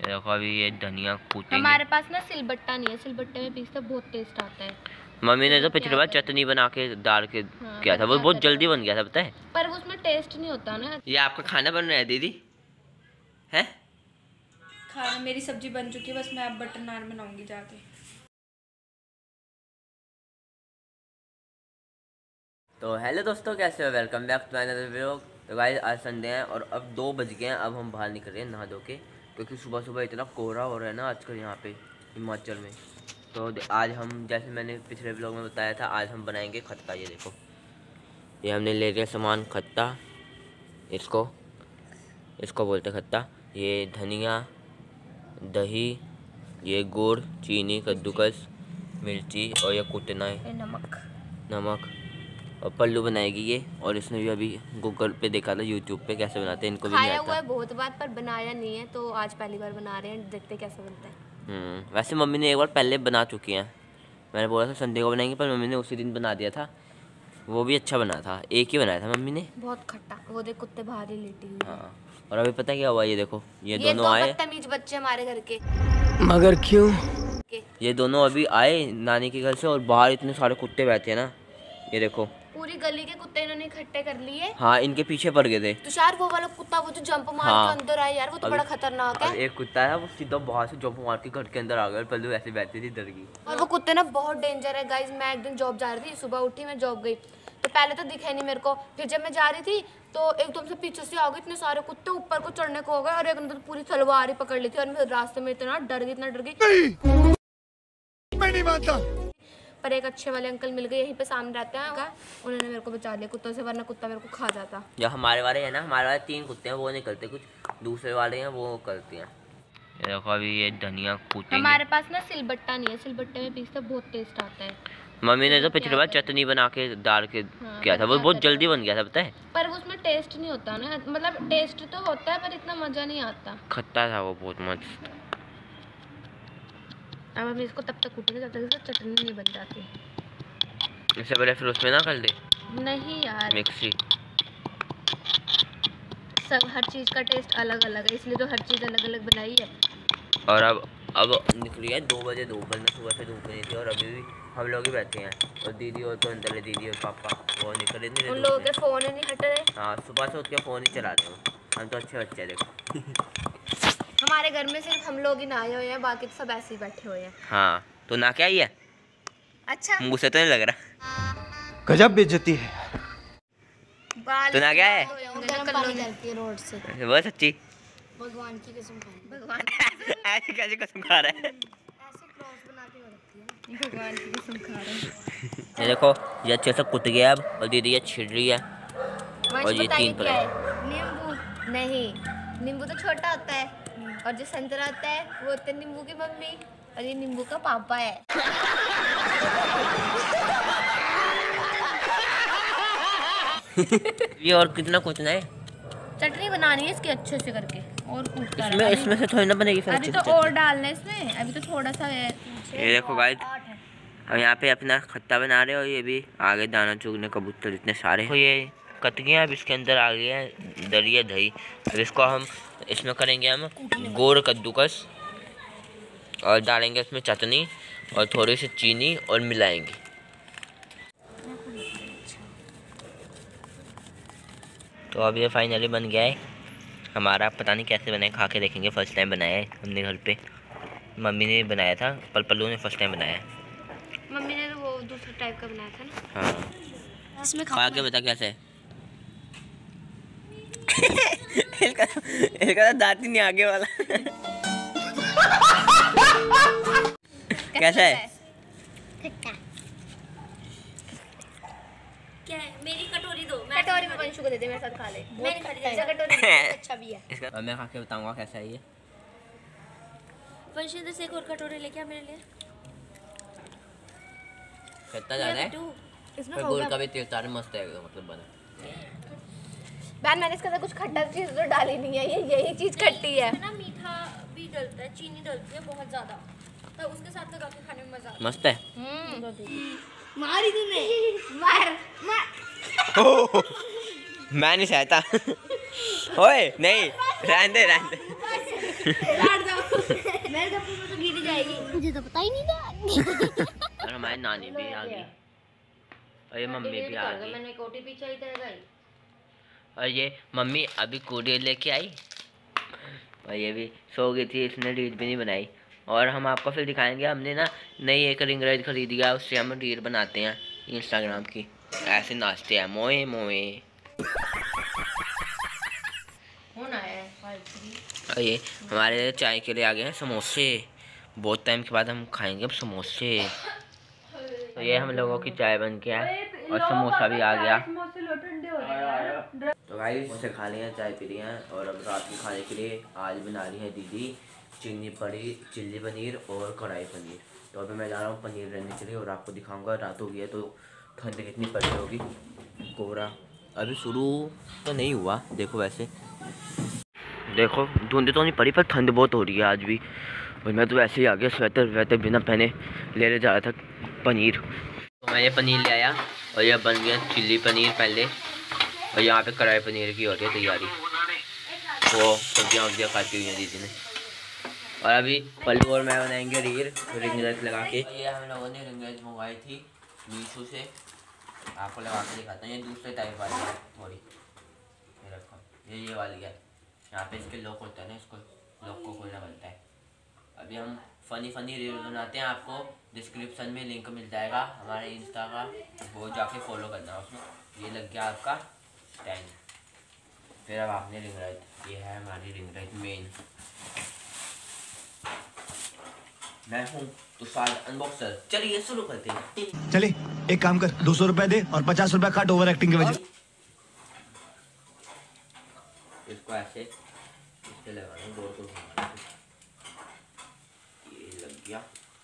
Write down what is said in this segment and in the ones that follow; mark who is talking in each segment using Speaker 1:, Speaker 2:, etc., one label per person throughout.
Speaker 1: देखो अभी ये धनिया कूटेंगे।
Speaker 2: हमारे पास ना सिलबट्टा नहीं है, सिलबट्टे में पीसते बहुत टेस्ट आता है।
Speaker 1: मम्मी ने तो पिछली बार चटनी बना के डाल के किया था, वो बहुत जल्दी बन गया था पता है,
Speaker 2: पर उसमें टेस्ट नहीं होता ना।
Speaker 1: ये आपका खाना बन रहा है दीदी है?
Speaker 3: खाना मेरी सब्जी बन चुकी है, बस मैं अब बटर नान बनाऊंगी जाके।
Speaker 1: तो हेलो दोस्तों, कैसे हो? Welcome back to another vlog. तो गाइस आज संडे है और अब 2 बज गए हैं। अब हम बाहर निकल रहे हैं नहा धो के, क्योंकि सुबह सुबह इतना कोहरा हो रहा है ना आजकल यहाँ पे हिमाचल में। तो आज हम, जैसे मैंने पिछले व्लॉग में बताया था, आज हम बनाएंगे खट्टा। ये देखो, ये हमने ले लिया सामान खट्टा, इसको बोलते खट्टा। ये धनिया, दही, ये गुड़, चीनी, कद्दूकस, मिर्ची और ये कुटना है, नमक। और पल्लू बनाएगी ये, और इसने भी अभी गूगल पे देखा था, यूट्यूब पे कैसे बनाते हैं, इनको भी नहीं आता।
Speaker 2: खाया हुआ है बहुत बार पर बनाया नहीं है, तो आज पहली बार बना रहे हैं, देखते कैसे बनता है।
Speaker 1: वैसे मम्मी ने एक बार पहले बना चुकी हैं। मैंने बोला था संडे को बनाएंगे, पर मम्मी ने उसी दिन बना दिया था। वो भी अच्छा बना था, एक ही बनाया था मम्मी ने,
Speaker 2: बहुत खट्टा। वो देख कुत्ते बाहर ही लेटी हुई।
Speaker 1: हाँ। और अभी पता क्या हुआ, ये देखो ये दोनों आए,
Speaker 2: बदतमीज बच्चे हमारे घर के।
Speaker 1: मगर क्यों? ये दोनों अभी आए नानी के घर से, और बाहर इतने सारे कुत्ते बैठे हैं ना, ये देखो
Speaker 2: पूरी गली के कुत्ते इन्होंने इकट्ठे कर लिए।
Speaker 1: हाँ, इनके पीछे पड़ गए थे।
Speaker 2: तुषार वो वाला कुत्ता, वो जो जंप मार के अंदर आया यार, वो तो बड़ा खतरनाक है।
Speaker 1: एक कुत्ता है, वो सीधा बाहर से जंप मार के घर के अंदर आ गया। पहले ऐसे बैठी थी, डर गई।
Speaker 2: और वो कुत्ते ना बहुत डेंजर है गाइस। मैं एक दिन जॉब जा रही थी, सुबह उठी मैं जॉब गई, तो पहले तो दिखे नहीं मेरे को। फिर जब मैं जा रही थी तो एकदम से पीछे से आ गए इतने सारे कुत्ते, ऊपर को चढ़ने को हो गए, और एक अंदर पूरी तलवार ही पकड़ ली थी। और मैं रास्ते में इतना डर गई,
Speaker 4: मैं नहीं मानता।
Speaker 2: पर एक अच्छे वाले अंकल मिल गए, यहीं पे सामने रहते हैं, उन्होंने मेरे को बचा लिया कुत्तों से, वरना कुत्ता मेरे को खा जाता।
Speaker 1: जो हमारे वाले हैं ना, हमारे वाले 3 कुत्ते हैं, वो नहीं करते कुछ, दूसरे वाले हैं वो करते हैं। ये देखो अभी ये धनिया कूटेंगे।
Speaker 2: हमारे पास ना सिलबट्टा नहीं है, सिलबट्टे में पीसते बहुत टेस्ट आता है।
Speaker 1: मम्मी ने तो पिछली बार चटनी बना के डाल के किया था, वो बहुत जल्दी बन गया था पता है,
Speaker 2: पर उसमें टेस्ट नहीं होता ना। मतलब टेस्ट तो होता है पर इतना मजा नहीं आता।
Speaker 1: खट्टा था वो बहुत मस्त।
Speaker 2: अब हम इसको तब तक कूटेंगे जब तक इसकी चटनी नहीं बन जाती।
Speaker 1: इससे पहले फिर उसमें ना कर दे,
Speaker 2: नहीं यार,
Speaker 1: मिक्सी।
Speaker 2: सब हर चीज़ का टेस्ट अलग अलग है, इसलिए तो हर चीज़ अलग अलग बनाई है।
Speaker 1: और अब निकली है 2 बजे धूप, वरना सुबह से धूप नहीं थी। और अभी भी हम लोग ही बैठे हैं, और दीदी और तो अंदर है, दीदी और पापा वो निकले नहीं,
Speaker 2: उन लोगों के फ़ोन नहीं हट रहे।
Speaker 1: हाँ, सुबह से उठ के फ़ोन ही चला रहे हो। हम तो अच्छे बच्चे हैं देखो।
Speaker 2: हमारे घर में सिर्फ हम लोग ही नहाए हुए हैं, बाकी तो सब ऐसे ही बैठे हुए हैं।
Speaker 1: हाँ, तो ना क्या ही है,
Speaker 2: अच्छा
Speaker 1: मुझसे तो नहीं लग रहा।
Speaker 4: गजब बेइज्जती है।
Speaker 1: तो ना क्या है,
Speaker 2: रोड से
Speaker 1: वो सच्ची
Speaker 2: भगवान की कसम खा, भगवान
Speaker 1: ऐसी कैसी कसम खा रहा है,
Speaker 2: ऐसे क्रॉस बना के रखती है, भगवान की कसम खा रहा है।
Speaker 1: ये देखो ये अच्छे से कुट गया अब, और दीदी ये छिड़ रही है, और ये 3 प्लेट।
Speaker 2: नींबू नहीं, नींबू तो छोटा होता है, और जो संतरा होता है वो होता है नींबू की मम्मी, और ये नींबू का पापा है।
Speaker 1: ये और कितना कुटना है?
Speaker 2: चटनी बनानी है इसकी अच्छे से करके, और कूटता
Speaker 1: इसमें इसमें से थोड़ी ना बनेगी फिर
Speaker 2: अभी
Speaker 1: अच्छे
Speaker 2: तो
Speaker 1: से
Speaker 2: और डालना है इसमें, अभी तो थोड़ा सा है।
Speaker 1: ये देखो गाइस, अब यहाँ पे अपना खट्टा बना रहे हो, और ये भी आगे दाना चुगने कबूतर इतने सारे, तो ये कट गए। अब इसके अंदर आ गया है दरिया दही। अब इसको हम इसमें करेंगे हम गुड़ कद्दूकस, और डालेंगे इसमें चटनी और थोड़ी सी चीनी, और मिलाएंगे। तो अब ये फाइनली बन गया है हमारा। पता नहीं कैसे बनाए, खा के देखेंगे। फर्स्ट टाइम बनाया है हमने घर पे, मम्मी ने बनाया था, पल्लू ने फर्स्ट टाइम बनाया है।
Speaker 2: मम्मी ने तो वो दूसरे टाइप का बनाया था ना।
Speaker 1: हाँ,
Speaker 2: इसमें
Speaker 1: खा के बता कैसे है। इसका तो दांत ही नहीं आगे वाला। कैसा है?
Speaker 2: क्या है? मेरी कटोरी दो, कटोरी में पंचू को दे दे, मेरे साथ खा ले। मेरी कटोरी अच्छा भी है।
Speaker 1: इसका मैं खा के बताऊंगा कैसा है ये।
Speaker 2: पंचू से एक और कटोरी लेके आ मेरे लिए।
Speaker 1: कितना ज़्यादा है?
Speaker 2: इसमें
Speaker 1: गुड़ का भी टेस्ट सारे मस्त है, मतलब बना।
Speaker 2: बहन मैंने इसके अंदर कुछ खट्टा चीज़ तो डाली नहीं है, ये यही चीज़ खट्टी है
Speaker 3: ना। मीठा भी डलता है, चीनी डलती है बहुत ज़्यादा, तो उसके साथ लगा के खाने में मज़ा आता है।
Speaker 1: मस्त है।
Speaker 2: मारी तूने, मार
Speaker 1: मैं नहीं सहता। ओए नहीं, रहने दे।
Speaker 3: मेरे कपड़े में तो गिरी जाएगी।
Speaker 2: मुझे तो पता ही नहीं था।
Speaker 1: और हमारी नानी भी आ गई और ये मम्मी भी आ गई।
Speaker 2: मैंने एक ओटीपी चाहिए था गाइस।
Speaker 1: और ये मम्मी अभी कोडियर लेके आई और ये भी सो गई थी, इसने रील भी नहीं बनाई। और हम आपको फिर दिखाएंगे, हमने ना नई एक रिंग लाइट खरीद लिया, उससे हम रील बनाते हैं इंस्टाग्राम की। ऐसे नाचते हैं मोए मोए। और ये हमारे चाय के लिए आ गए हैं समोसे। बहुत टाइम के बाद हम खाएंगे अब समोसे। तो ये हम लोगों की चाय बन के है और समोसा भी आ गया। तो गाइस समोसे खा लिए हैं, चाय पी लिए हैं और अब रात में खाने के लिए आज बना रही है दीदी चिल्ली पनीर और कढ़ाई पनीर। तो अभी मैं जा रहा हूँ पनीर लेने के लिए और आपको दिखाऊंगा। रात हो गई है तो ठंड कितनी पड़ रही होगी। कोहरा अभी शुरू तो नहीं हुआ, देखो वैसे देखो धुंध तो नहीं पड़ी पर ठंड बहुत हो रही है आज भी। और मैं तो वैसे ही आ गया स्वेटर बिना पहने लेने जा रहा था पनीर। तो मैं ये पनीर ले आया और ये बन गया चिल्ली पनीर पहले। और यहाँ पे कढ़ाई पनीर की हो रही है तैयारी। वो सब्जियाँ वब्जियाँ खाती हुई हैं दीदी ने। और अभी पल्लू और मैं बनाएंगे रिंग लाइट लगा के। ये हम लोगों ने रिंग लाइट मंगवाई थी मीशो से, आपको लगा के दिखाता हूँ। ये दूसरे टाइप वाली है थोड़ी, ये रखो ये वाली है। यहाँ पे इसके लॉक होता है ना, इसको लॉक को खोलना बनता है। अभी हम फ़नी रील बनाते हैं, आपको डिस्क्रिप्शन में लिंक मिल जाएगा हमारे इंस्टा का, वो जाके फॉलो करना उसमें। ये लग गया आपका स्टैंड। फिर अब आपने रिंग लाइट, ये है हमारी रिंग लाइट मेन। मैं हूँ तुषार अनबॉक्सर। चलिए शुरू करते हैं।
Speaker 4: चले एक काम कर, 200 रुपए दे और 50 रुपए काट ओवर एक्टिंग की वजह।
Speaker 1: इसको ऐसे इससे लगाना, गोल को घुमाना। ये लग गया,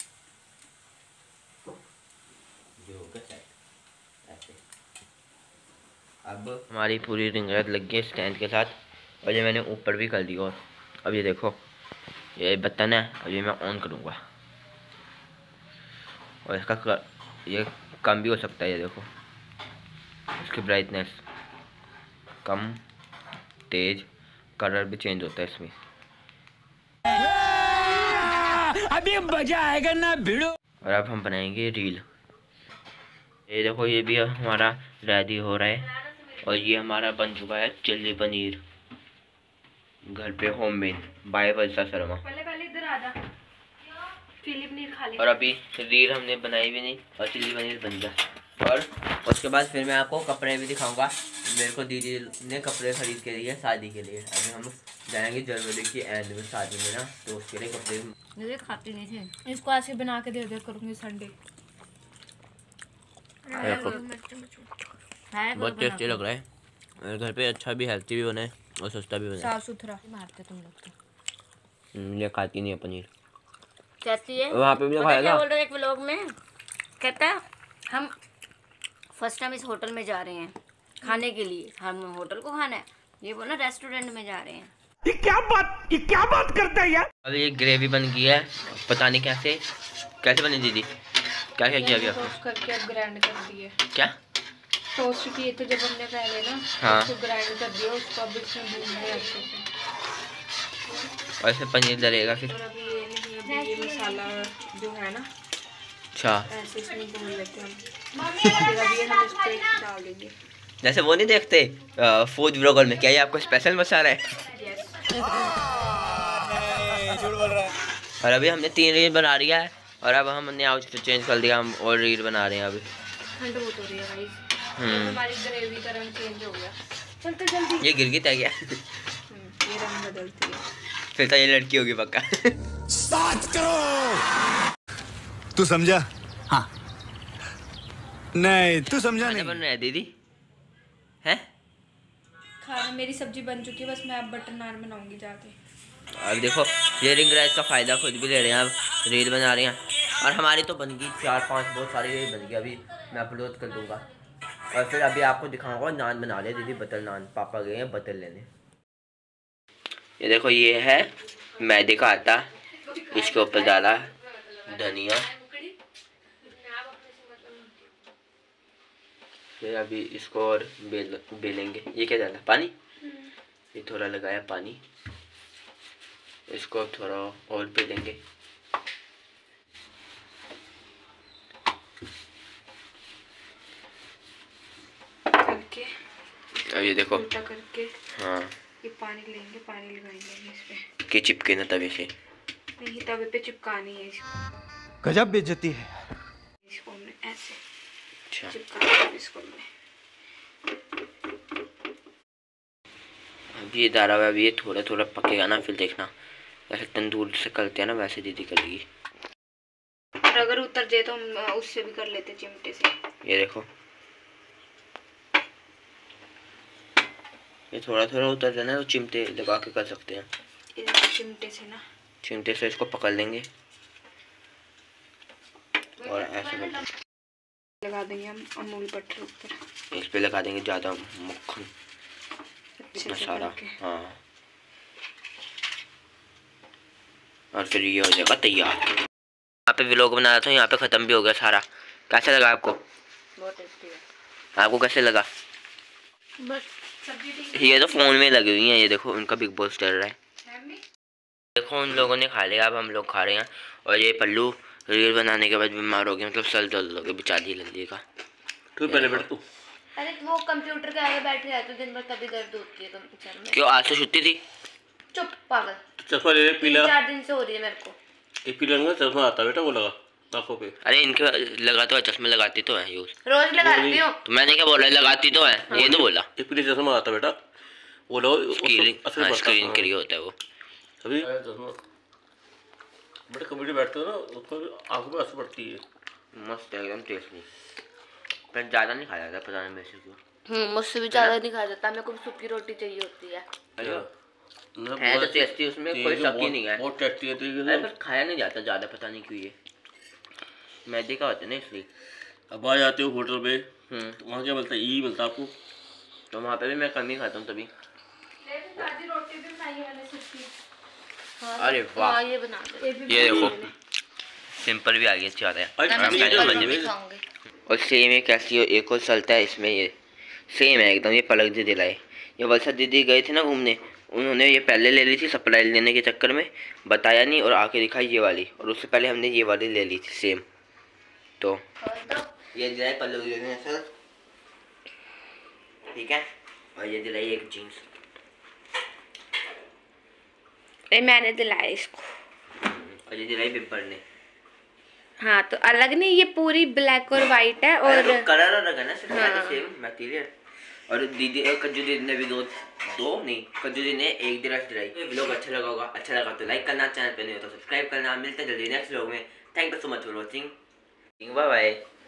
Speaker 1: जो हो गया सेट ऐसे। अब हमारी पूरी रिंग लाइट लग गई स्टैंड के साथ। और ये मैंने ऊपर भी कर दिया। और अब ये देखो ये बटन है, अब ये मैं ऑन करूँगा और इसका ये कम भी हो सकता है। ये देखो इसकी ब्राइटनेस कम तेज, कलर भी चेंज होता है इसमें। अभी मजा आएगा ना भिड़ो। और अब हम बनाएंगे रील। ये देखो ये भी हमारा रेडी हो रहा है और ये हमारा बन चुका है चिल्ली पनीर घर पे होममेड बाय वर्षा शर्मा।
Speaker 2: पहले इधर आ जा, चिल्ली पनीर खा ले।
Speaker 1: और अभी रील हमने बनाई भी नहीं और चिल्ली पनीर बन गया। और उसके बाद फिर मैं आपको कपड़े भी दिखाऊंगा। मेरे को दीदी ने कपड़े खरीद के दिए शादी के लिए। अभी हम जाएंगे जनवरी की एंड में शादी में ना, तो उसके लिए कपड़े
Speaker 2: मुझे खाती नहीं थी। इसको ऐसे बना के दे करूँगी संडे।
Speaker 1: बहुत टेस्टी लग रहा है। मेरे घर पे अच्छा भी, हेल्थी भी बने और सस्ता भी बने।
Speaker 2: साफ सुथरा मारते तुम लोग तो।
Speaker 1: ये खाती नहीं है पनीर।
Speaker 3: कहती है
Speaker 1: वहाँ पे भी खाया था।
Speaker 3: बोल रहे एक व्लॉग में, कहता है हम फर्स्ट टाइम इस होटल में जा रहे हैं खाने के लिए। हम होटल को खाना है, ये बोला रेस्टोरेंट में जा रहे हैं।
Speaker 4: ये क्या बात करता है यार।
Speaker 1: अभी ये ग्रेवी बन गई है, पता नहीं कैसे बनी दीदी। क्या किया अभी आपने?
Speaker 2: टोस्ट करके अब ग्राइंड कर दिए।
Speaker 1: क्या
Speaker 2: टोस्ट किए थे जब हमने पहले ना,
Speaker 1: हाँ।
Speaker 2: उसको ग्राइंड कर दिया, उसको अब इसमें भूनना है अच्छे से।
Speaker 1: और इसमें पनीर डलेगा फिर।
Speaker 2: और अभी ये मसाला जो है ना,
Speaker 1: अच्छा
Speaker 2: ऐसे इसमें भून लेते हैं हम। फिर अभी हम इस पे डाल देंगे।
Speaker 1: जैसे वो नहीं देखते फूड ब्लॉगर में, क्या ये आपको स्पेशल मसाला है? और अभी हमने 3 रील बना लिया है और अब हमने आउटफिट चेंज कर दिया, हम और रील बना रहे हैं अभी।
Speaker 2: ठंड बहुत हो रही है गाइस, हमारी ग्रेवी का रंग चेंज हो गया। चलते जल्दी।
Speaker 1: ये गिरगिट है क्या?
Speaker 2: ये रंग बदलती है।
Speaker 1: फिर तो ये लड़की होगी पक्का।
Speaker 4: 7 करोड़ तू समझा? हाँ नहीं तू समझा
Speaker 1: खाना
Speaker 4: नहीं।
Speaker 1: बन रहा है दीदी है?
Speaker 2: खाना मेरी सब्जी बन चुकी है, बस मैं अब बटर नान बनाऊंगी जाके।
Speaker 1: अब देखो ये रिंग लाइट का फ़ायदा खुद भी ले रहे हैं, अब रील बना रहे हैं। और हमारी तो बन गई 4-5 बहुत सारी रील बन गई, अभी मैं अपलोड कर दूंगा। और फिर अभी आपको दिखाऊंगा नान बना रहे दीदी, बटर नान। पापा गए हैं बटर लेने। ये देखो ये है मैदे का आटा, इसके ऊपर डाला धनिया। फिर अभी इसको और बेलेंगे। ये क्या डाला? पानी। ये थोड़ा लगाया पानी, इसको अब थोड़ा और पे देंगे।
Speaker 2: करके
Speaker 1: अब ये देखो,
Speaker 2: उल्टा करके
Speaker 1: हाँ
Speaker 2: ये पानी लेंगे, पानी लगाएंगे इस पे
Speaker 1: कि चिपके ना तवे से।
Speaker 2: नहीं, तवे पे चिपकानी है इसको।
Speaker 4: गजब बेइज्जती है।
Speaker 2: इसको हमने ऐसे
Speaker 1: अच्छा,
Speaker 2: चिपकाना है इसको हमने।
Speaker 1: अब ये दारा हुआ, अब ये थोड़ा थोड़ा पकेगा ना, फिर देखना वैसे तंदूर से करते हैं ना वैसे दीदी करेगी।
Speaker 2: और अगर उतर जाए तो हम उससे भी कर लेते चिमटे से।
Speaker 1: ये देखो, ये थोड़ा थोड़ा उतर जाना तो चिमटे लगा के कर सकते हैं।
Speaker 2: ये देखो, चिमटे से ना,
Speaker 1: चिमटे से इसको पकड़ लेंगे और ऐसे
Speaker 2: लगा देंगे हम अमूल बटर ऊपर,
Speaker 1: इस पे लगा देंगे ज़्यादा मक्खन,
Speaker 2: अच्छे
Speaker 1: इतना
Speaker 2: से
Speaker 1: सारा।
Speaker 2: करके।
Speaker 1: हाँ, और फिर ये हो जाएगा तैयार। यहाँ पे व्लॉग बना रहा था, यहाँ पे ख़त्म भी हो गया सारा। कैसा लगा आपको?
Speaker 3: बहुत टेस्टी है।
Speaker 1: आपको कैसे लगा?
Speaker 2: बस सब्जी ठीक
Speaker 1: ये तो फ़ोन में लगी हुई हैं, ये देखो उनका बिग बॉस चल रहा है। देखो उन लोगों ने खा लिया, अब हम लोग खा रहे हैं। और ये पल्लू रील बनाने के बाद बीमार हो गया, मतलब सर दर्द हो गया बेचारी लल्ली का।
Speaker 4: तू पहले बैठ तू।
Speaker 2: अरे वो कंप्यूटर के आगे बैठे रहते दिन भर, तभी दर्द होती है कंप्यूटर में।
Speaker 1: क्यों, आज तो छुट्टी थी?
Speaker 2: चुप पागल,
Speaker 4: चश्मा ले ले, पीला
Speaker 2: 4 दिन से हो रही है मेरे को।
Speaker 4: एक पीला रंग का चश्मा आता बेटा, वो लगा आंखों पे।
Speaker 1: अरे इनके लगा तो है, चश्मे लगाती तो है यूज।
Speaker 2: रोज लगाती हूँ।
Speaker 1: तो मैंने क्या बोला, लगाती तो है, ये तो बोला।
Speaker 4: एक पीले चश्मा आता बेटा, वो लो।
Speaker 1: स्क्रीन के लिए होता है वो।
Speaker 4: अभी चश्मा बेटा कंप्यूटर बैठते हो ना, उसको आंखों पे असर पड़ती है।
Speaker 1: मस्त है एकदम टेस्टी, पर ज़्यादा नहीं खाया जाता, पता नहीं मेरे से क्यों।
Speaker 2: मुझसे भी ज्यादा नहीं खा जाता, मेरे को सूखी रोटी चाहिए होती है।
Speaker 1: है तो टेस्टी, उसमें कोई शक ही नहीं है।
Speaker 4: बहुत टेस्टी है
Speaker 1: अरे पर खाया नहीं जाता ज़्यादा, पता नहीं क्यों। ये मैदे का होता है ना इसलिए।
Speaker 4: अब आ जाते हो होटल पे, तो वहाँ क्या मिलता है? यही मिलता है आपको।
Speaker 1: तो वहाँ पे भी मैं कम ही खाता हूँ तभी।
Speaker 2: रोटी भी बनाई है मैंने सूखी।
Speaker 1: अरे वाह,
Speaker 2: ये बना दो।
Speaker 1: ये देखो सिंपल भी आ गई, अच्छा आता है।
Speaker 2: खाऊंगी।
Speaker 1: और सेम है कैसी हो, एक और चलता है इसमें, ये सेम है एकदम। ये पलक दीदी लाए, ये वलसा दीदी गए थे ना घूमने, उन्होंने ये पहले ले ली थी, सप्लाई लेने के चक्कर में बताया नहीं और आके दिखाई ये वाली, और उससे पहले हमने ये वाली ले ली थी सेम। तो ये दिलाई पल्लू दीदी ने सर, ठीक है। और ये दिलाई एक जीन्स,
Speaker 2: मैंने दिलाया इसको।
Speaker 1: और ये दिलाई बिब्बर ने।
Speaker 2: हाँ तो अलग नहीं, ये पूरी ब्लैक और वाइट है। और
Speaker 1: कलर अलग है ना, सिर्फ सेम मटेरियल। और दीदी कज्जू दीदी ने भी दो नहीं, कज्जू दीदी ने एक ड्रेस दिलाई। व्लॉग अच्छा लगा होगा, अच्छा लगा तो लाइक करना, चैनल पे नहीं हो तो सब्सक्राइब करना। मिलते हैं जल्दी नेक्स्ट व्लॉग में। Thank you so much for watching, bye bye.